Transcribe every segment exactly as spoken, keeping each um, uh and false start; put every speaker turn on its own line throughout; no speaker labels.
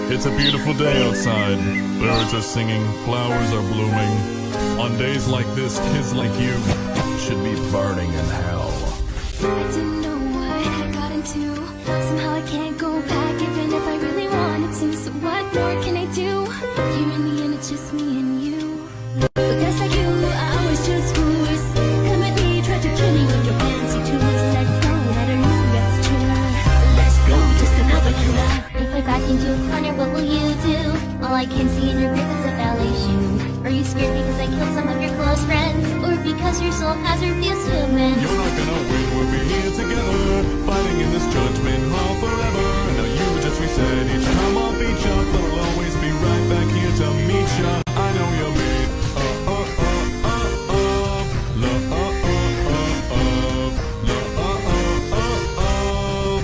It's a beautiful day outside. Birds are singing, flowers are blooming. On days like this, kids like you should be burning in hell.
I didn't know what I got into. Somehow I can't go back, even if I really wanted to. So what more can I do? Here in the end, it's just me and you. But guys like you, I was just foolish. Come at me, try to kill me with your fancy tools. Let's go, let her know that's true. Let's go, just another killer. If I back into a corner, what will you do? All I can see in your grip is a ballet shoe. Are you scared because I killed some of your close friends? Or because your soul has refused to amend?
You're not gonna win, we'll be here together, fighting in this judgment hall forever. Now you just reset each time I'll beat ya, but I'll always be right back here to meet ya. I know you'll be uh uh uh uh uh love uh uh uh uh love uh uh uh uh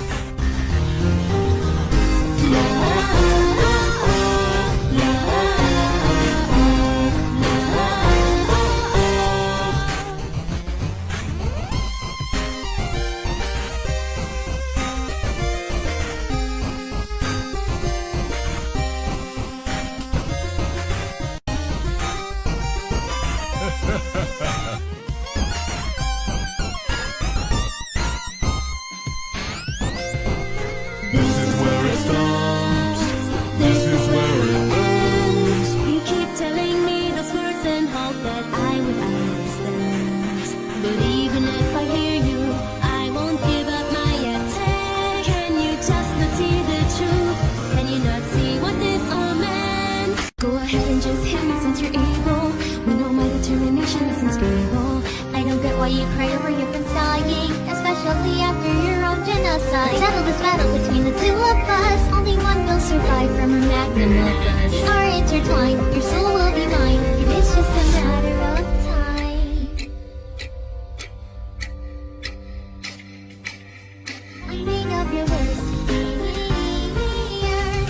love uh uh This is where it stops. This is where it ends.
You keep telling me those words and hope that I would understand. But even if I hear you, I won't give up my attack. Can you just not see the truth? Can you not see what this all meant? Go ahead and just hit me since you're able. We know my determination isn't stable. I don't get why you cry over your friends dying, especially after your own genocide. Settle this battle between the two of us. Only one will survive from a magnum opus. Are intertwined, your soul will be mine. It is just a matter of time. I made up your worst fears.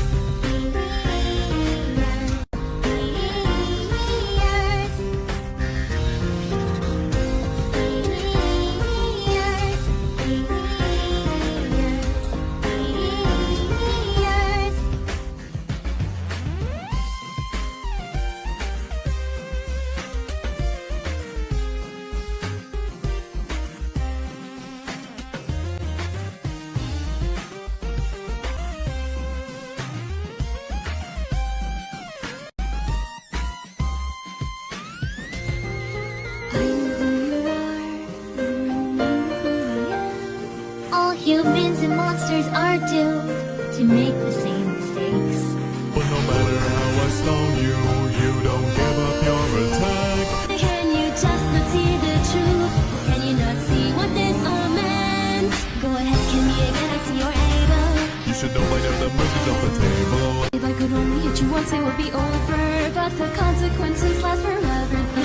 Humans and monsters are doomed to make the same mistakes.
But no matter how I stone you, you don't give up your attack.
Can you just not see the truth? Can you not see what this all meant? Go ahead, kill me again, I see you're able.
You should know by now the movies off the table.
If I could only hit you once, it would be over. But the consequences last forever.